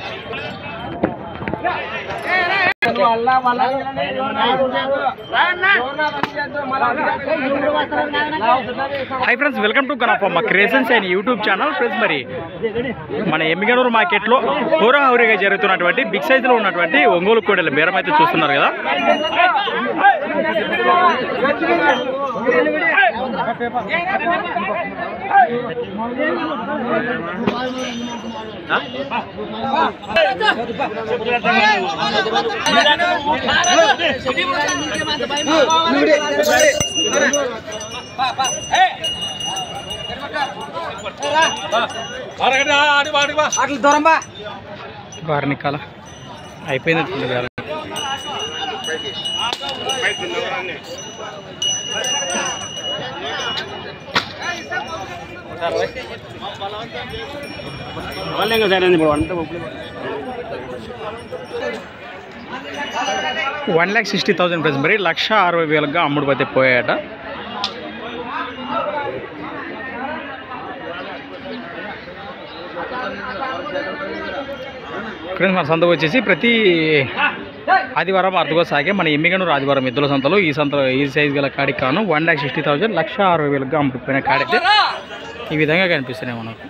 Hi friends, welcome to Ganapamma creations and YouTube channel. Friends, మరి మన ఎమ్మిగనూరు మార్కెట్లో హోరాహోరీగా జరుగుతున్నటువంటి బిగ్ సైజులో ఉన్నటువంటి ఒంగోలు కోడెల బేరం అయితే చూస్తున్నారు కదా. వారినికాల అయిపోయింది గారు. $1,60,000 ప్రైస్, మరి 1,60,000 అమ్ముడుపోతే పోయాట. ఫ్రెండ్స్, మన సంత వచ్చేసి ప్రతి ఆదివారం అర్థగా సాగే మన ఎమ్మిగనూరు ఆదివారం ఎద్దుల సంతలో ఈ సైజు గల కాడికి కాను 1,60,000 1,60,000 అమ్ముడుపోయిన కాడైతే ఈ విధంగా కనిపిస్తున్నాయి మనకు.